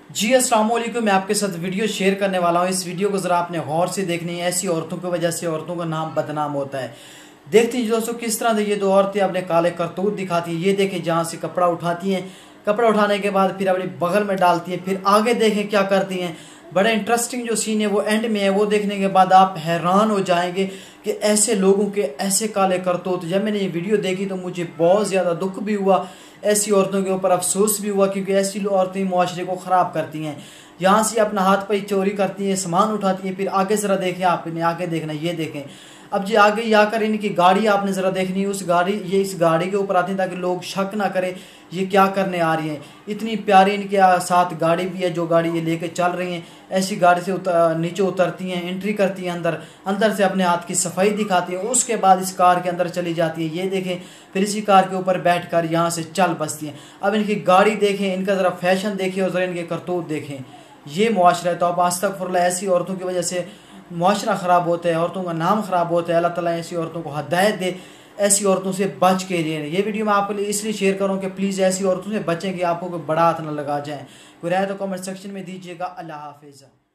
जी अस्सलाम वालेकुम। मैं आपके साथ वीडियो शेयर करने वाला हूँ। इस वीडियो को ज़रा आपने गौर से देखनी है। ऐसी औरतों की वजह से औरतों का नाम बदनाम होता है। देखती हैं दोस्तों किस तरह से ये दो औरतें अपने काले करतूत दिखाती हैं। ये देखें जहाँ से कपड़ा उठाती हैं, कपड़ा उठाने के बाद फिर अपनी बगल में डालती हैं, फिर आगे देखें क्या करती हैं। बड़ा इंटरेस्टिंग जो सीन है वो एंड में है। वो देखने के बाद आप हैरान हो जाएंगे कि ऐसे लोगों के ऐसे काले करतूत। जब मैंने ये वीडियो देखी तो मुझे बहुत ज़्यादा दुख भी हुआ, ऐसी औरतों के ऊपर अफसोस भी हुआ, क्योंकि ऐसी औरतें माशरे को ख़राब करती हैं। यहाँ से अपना हाथ पे चोरी करती हैं, सामान उठाती हैं। फिर आगे ज़रा देखें, आपने आगे देखना, ये देखें। अब जी आगे आकर इनकी गाड़ी आपने ज़रा देखनी है। उस गाड़ी, ये इस गाड़ी के ऊपर आती हैं ताकि लोग शक ना करें ये क्या करने आ रही हैं। इतनी प्यारी इनके साथ गाड़ी भी है, जो गाड़ी ये लेके चल रही हैं। ऐसी गाड़ी से नीचे उतरती हैं, एंट्री करती हैं, अंदर से अपने हाथ की सफाई दिखाती हैं। उसके बाद इस कार के अंदर चली जाती है, ये देखें। फिर इसी कार के ऊपर बैठकर यहाँ से चल बसती हैं। अब इनकी गाड़ी देखें, इनका ज़रा फैशन देखें और ज़रा इनके करतूत देखें। ये मुआशरा है। तो आप अस्तगफुरुल्लाह, ऐसी औरतों की वजह से मुआशरा ख़राब होता है, औरतों का नाम ख़राब होता है। अल्लाह ताला ऐसी औरतों को हिदायत दे, ऐसी औरतों से बच के रहिए। ये वीडियो मैं आपके लिए इसलिए शेयर करूँ कि प्लीज़ ऐसी औरतों से बचें कि आपको कोई बड़ा हाथ न लगा जाए। कोई राय तो कमेंट सेक्शन में दीजिएगा। अल्लाह हाफिज़।